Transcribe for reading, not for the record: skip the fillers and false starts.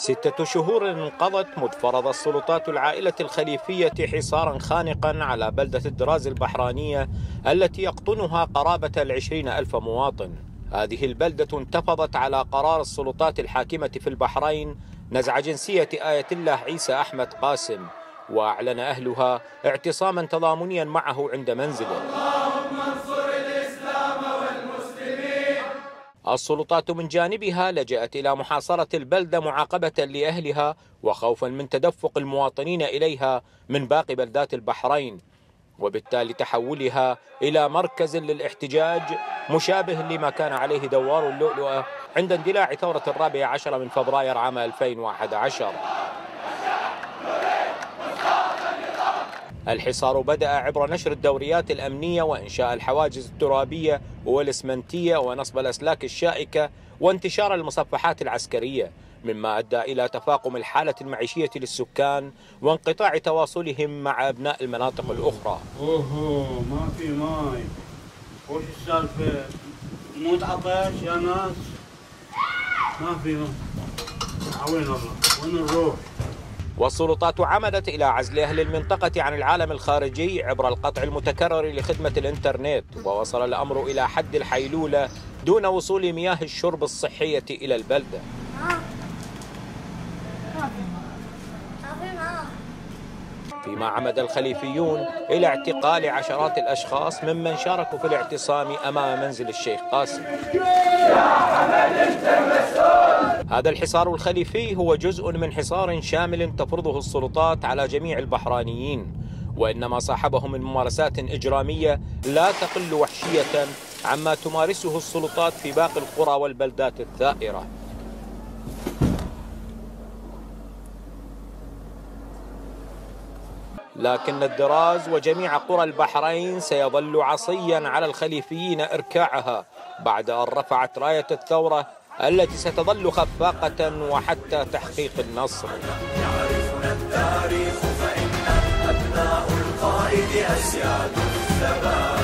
6 شهور انقضت مذ فرض السلطات العائلة الخليفية حصارا خانقا على بلدة الدراز البحرانية التي يقطنها قرابة 20,000 مواطن. هذه البلدة انتفضت على قرار السلطات الحاكمة في البحرين نزع جنسية آية الله عيسى أحمد قاسم، وأعلن أهلها اعتصاما تضامنيا معه عند منزله. السلطات من جانبها لجأت إلى محاصرة البلدة معاقبة لأهلها وخوفا من تدفق المواطنين إليها من باقي بلدات البحرين، وبالتالي تحولها إلى مركز للاحتجاج مشابه لما كان عليه دوار اللؤلؤة عند اندلاع ثورة 14 من فبراير عام 2011. الحصار بدأ عبر نشر الدوريات الأمنية وإنشاء الحواجز الترابية والإسمنتية ونصب الأسلاك الشائكة وانتشار المصفحات العسكرية، مما أدى إلى تفاقم الحالة المعيشية للسكان وانقطاع تواصلهم مع أبناء المناطق الأخرى. ما في ماي، وش السالفة؟ موت عطش يا ناس؟ ما في ماي. وين الله؟ وين نروح؟ والسلطات عمدت إلى عزل أهل المنطقة عن العالم الخارجي عبر القطع المتكرر لخدمة الإنترنت، ووصل الأمر إلى حد الحيلولة دون وصول مياه الشرب الصحية إلى البلدة. فيما عمد الخليفيون إلى اعتقال عشرات الأشخاص ممن شاركوا في الاعتصام أمام منزل الشيخ قاسم. هذا الحصار الخليفي هو جزء من حصار شامل تفرضه السلطات على جميع البحرانيين، وإنما صاحبه من ممارسات إجرامية لا تقل وحشية عما تمارسه السلطات في باقي القرى والبلدات الثائرة. لكن الدراز وجميع قرى البحرين سيظل عصيا على الخليفيين إركاعها بعد أن رفعت راية الثورة التي ستظل خفاقة وحتى تحقيق النصر. يعرفنا التاريخ فإن أبناء القائد أسياد الثبات.